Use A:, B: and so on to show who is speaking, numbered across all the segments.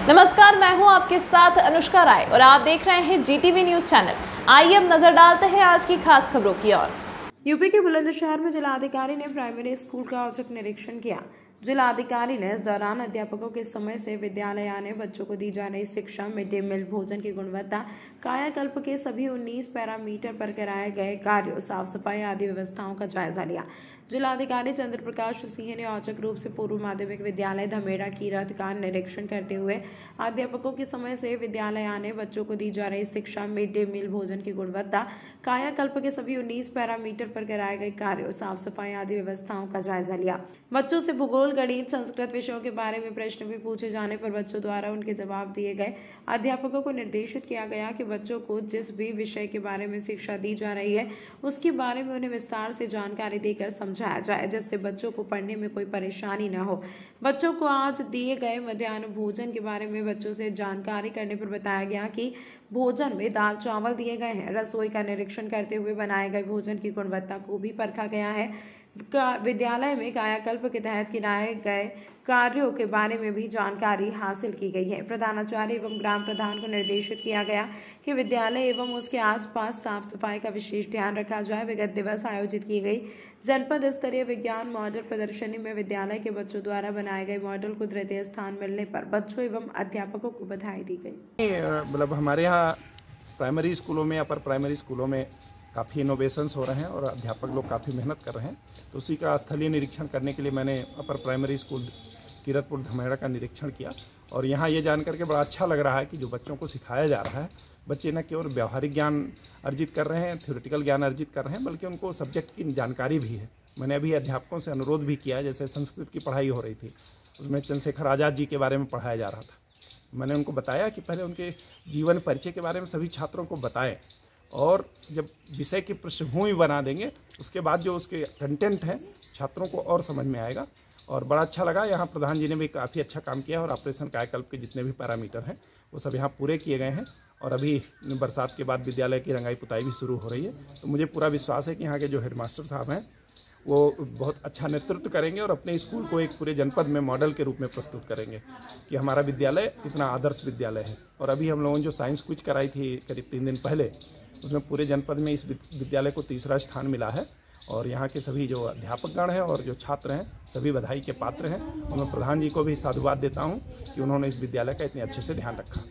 A: नमस्कार, मैं हूं आपके साथ अनुष्का राय और आप देख रहे हैं जीटीवी न्यूज चैनल। आइए अब नजर डालते हैं आज की खास खबरों की ओर।
B: यूपी के बुलंदशहर में जिलाधिकारी ने प्राइमरी स्कूल का औचक निरीक्षण किया। जिलाधिकारी ने इस दौरान अध्यापकों के समय से विद्यालय आने, बच्चों को दी जा रही शिक्षा, मिड डे मील भोजन की गुणवत्ता, कायाकल्प के सभी 19 पैरामीटर पर कराए गए कार्यों, साफ सफाई आदि व्यवस्थाओं का जायजा लिया। जिलाधिकारी चंद्र प्रकाश सिंह ने औचक रूप से पूर्व माध्यमिक विद्यालय धमेड़ा की रथ का निरीक्षण करते हुए अध्यापकों के समय से विद्यालय आने, बच्चों को दी जा रही शिक्षा, मिड डे मील भोजन की गुणवत्ता, कायाकल्प के सभी 19 पैरामीटर पर कराए गए कार्यों, साफ सफाई आदि व्यवस्थाओं का जायजा लिया। बच्चों से भूगोल, गणित, संस्कृत विषयों के बारे में प्रश्न भी पूछे जाने पर बच्चों द्वारा उनके जवाब दिए गए। अध्यापकों को निर्देशित किया गया कि बच्चों को जिस भी विषय के बारे में शिक्षा दी जा रही है उसके बारे में उन्हें विस्तार से जानकारी देकर समझाया जाए, जिससे बच्चों को पढ़ने में कोई परेशानी न हो। बच्चों को आज दिए गए मध्याह्न भोजन के बारे में बच्चों से जानकारी करने पर बताया गया कि भोजन में दाल चावल दिए गए हैं। रसोई का निरीक्षण करते हुए बनाए गए भोजन की गुणवत्ता को भी परखा गया है। विद्यालय में कायाकल्प के तहत किए गए कार्यों के बारे में भी जानकारी हासिल की गई है। प्रधानाचार्य एवं ग्राम प्रधान को निर्देशित किया गया कि विद्यालय एवं उसके आसपास साफ सफाई का विशेष ध्यान रखा जाए। विगत दिवस आयोजित की गई जनपद स्तरीय विज्ञान मॉडल प्रदर्शनी में विद्यालय के बच्चों द्वारा बनाए गए मॉडल को तृतीय स्थान मिलने पर बच्चों एवं अध्यापकों को बधाई दी गई।
C: मतलब हमारे यहाँ प्राइमरी स्कूलों में, अपर प्राइमरी स्कूलों में काफ़ी इनोवेशंस हो रहे हैं और अध्यापक लोग काफ़ी मेहनत कर रहे हैं। तो उसी का स्थलीय निरीक्षण करने के लिए मैंने upper primary school Kiratpur Dhameda का निरीक्षण किया और यहाँ ये जान करके बड़ा अच्छा लग रहा है कि जो बच्चों को सिखाया जा रहा है, बच्चे न केवल व्यवहारिक ज्ञान अर्जित कर रहे हैं, थ्योरेटिकल ज्ञान अर्जित कर रहे हैं, बल्कि उनको सब्जेक्ट की जानकारी भी है। मैंने अभी अध्यापकों से अनुरोध भी किया, जैसे संस्कृत की पढ़ाई हो रही थी, उसमें चंद्रशेखर आज़ाद जी के बारे में पढ़ाया जा रहा था। मैंने उनको बताया कि पहले उनके जीवन परिचय के बारे में सभी छात्रों को बताएं और जब विषय की पृष्ठभूमि बना देंगे उसके बाद जो उसके कंटेंट है छात्रों को और समझ में आएगा। और बड़ा अच्छा लगा, यहाँ प्रधान जी ने भी काफ़ी अच्छा काम किया और ऑपरेशन कायाकल्प के जितने भी पैरामीटर हैं वो सब यहाँ पूरे किए गए हैं। और अभी बरसात के बाद विद्यालय की रंगाई पुताई भी शुरू हो रही है। तो मुझे पूरा विश्वास है कि यहाँ के जो हेडमास्टर साहब हैं वो बहुत अच्छा नेतृत्व करेंगे और अपने स्कूल को एक पूरे जनपद में मॉडल के रूप में प्रस्तुत करेंगे कि हमारा विद्यालय इतना आदर्श विद्यालय है। और अभी हम लोगों ने जो साइंस क्विज कराई थी करीब 3 दिन पहले, उसमें पूरे जनपद में इस विद्यालय को तीसरा स्थान मिला है। और यहाँ के सभी जो अध्यापकगण हैं और जो छात्र हैं सभी बधाई के पात्र हैं। और मैं प्रधान जी को भी साधुवाद देता हूँ कि उन्होंने इस विद्यालय का इतने अच्छे से ध्यान रखा।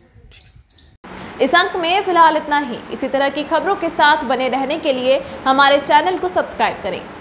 A: इस अंक में फिलहाल इतना ही। इसी तरह की खबरों के साथ बने रहने के लिए हमारे चैनल को सब्सक्राइब करें।